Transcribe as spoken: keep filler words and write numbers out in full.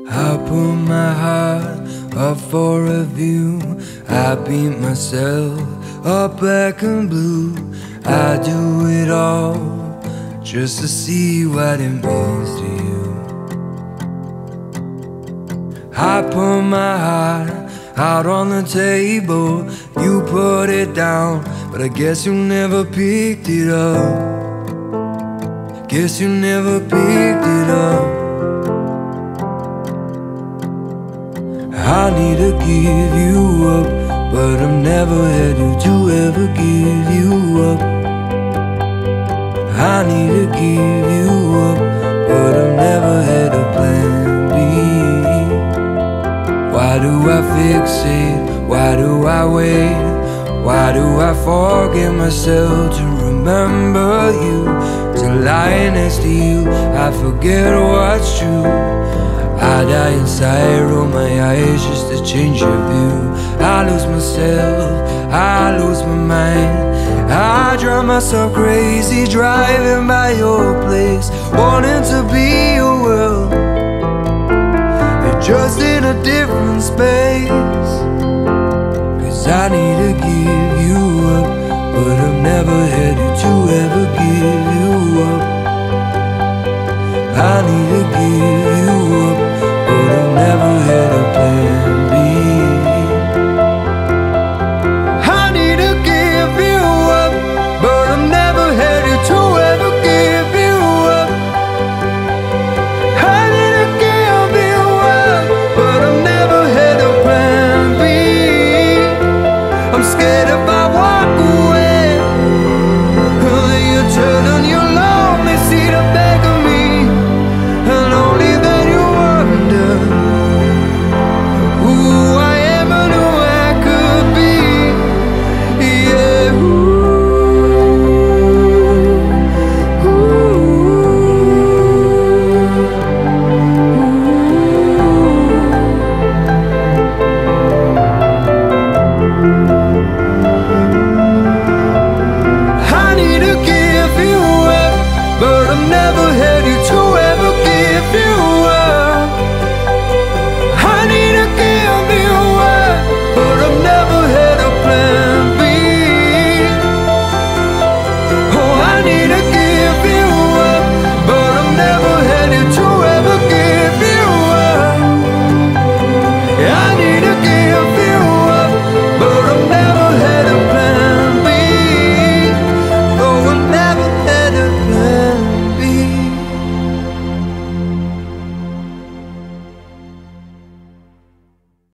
I put my heart up for review. I beat myself up black and blue. I do it all just to see what it means to you. I put my heart out on the table. You put it down, but I guess you never picked it up. Guess you never picked it up. I need to give you up, but I've never had you to ever give you up. I need to give you up, but I've never had a plan B. Why do I fixate? Why do I wait? Why do I forget myself to remember you? To lie next to you, I forget what's true. I die inside, roll my eyes just to change your view. I lose myself, I lose my mind. I drive myself crazy driving by your place, wanting to be your world, but just in a different space. Cause I need to give you up, but I've never had you to ever give you up. I need to give you up, but I've never had a plan B. I need to give you up, but I've never had you to ever give you up. I need to give you up, but I've never had a plan B. I'm scared if I walk away, then you turn on your lonely seat to beg of me, and only then you wonder who I am and who I could be. Yeah, ooh, I need to give you up, but I've never had you to ever give you up.